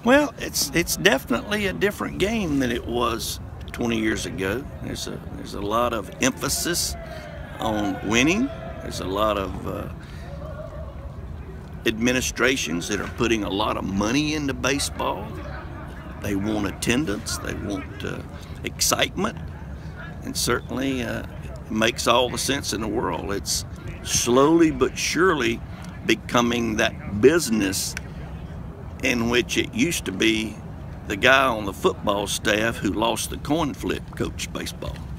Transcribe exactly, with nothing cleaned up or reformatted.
Well, it's it's definitely a different game than it was twenty years ago. There's a there's a lot of emphasis on winning. There's a lot of uh, administrations that are putting a lot of money into baseball. They want attendance. They want uh, excitement, and certainly uh, it makes all the sense in the world. It's slowly but surely becoming that business in which it used to be the guy on the football staff who lost the coin flip coached baseball.